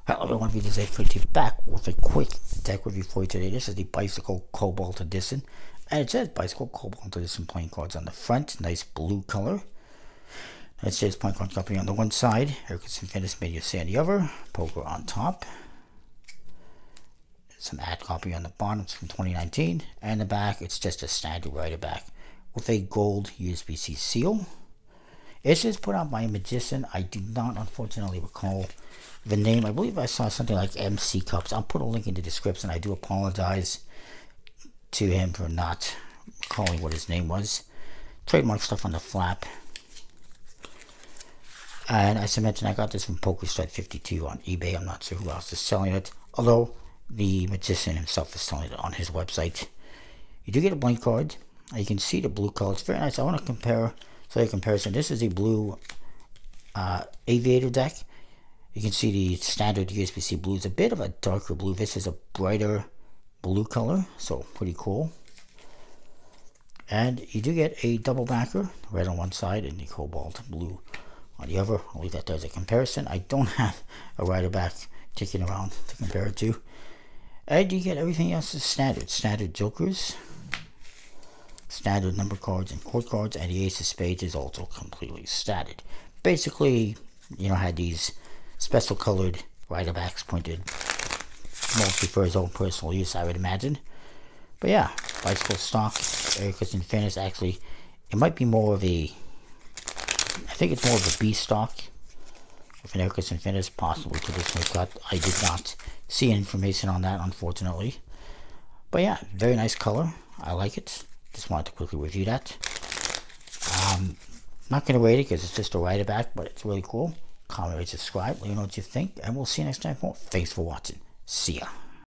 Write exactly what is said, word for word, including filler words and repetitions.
Hello everyone, V J Z forty back with a quick deck review for you today. This is the Bicycle Cobalt Edition, and it says Bicycle Cobalt Edition playing cards on the front, nice blue color. It says playing card company on the one side, Ericus Infinus Media on the other, Poker on top. Some ad copy on the bottom, it's from twenty nineteen, and the back, it's just a standard writer back with a gold U S B C seal. It is put out by a magician. I do not unfortunately recall the name. I believe I saw something like M C Cups. I'll put a link in the description. I do apologize to him for not calling what his name was. Trademark stuff on the flap. And as I mentioned, I got this from PokerStrike fifty-two on eBay. I'm not sure who else is selling it, although the magician himself is selling it on his website. You do get a blank card. You can see the blue color. It's very nice. I want to compare, so a comparison. This is a blue uh, aviator deck. You can see the standard U S B C blue is a bit of a darker blue. This is a brighter blue color, so pretty cool. And you do get a double backer, red on one side and the cobalt blue on the other. I'll leave that there as a comparison. I don't have a rider back kicking around to compare it to. And you get everything else is standard. Standard jokers, standard number cards and court cards, and the ace of spades is also completely standard. Basically, you know, had these special colored rider backs printed mostly for his own personal use, I would imagine. But yeah, bicycle stock, Ericus Infinus. Actually, it might be more of a, I think it's more of a B stock with an Ericus Infinus, possibly traditionally cut. I did not see information on that, unfortunately. But yeah, very nice color. I like it. Just wanted to quickly review that. Um, not going to rate it because it's just a rider back, but it's really cool. Comment, rate, subscribe, let me know what you think, and we'll see you next time. Thanks for watching. See ya.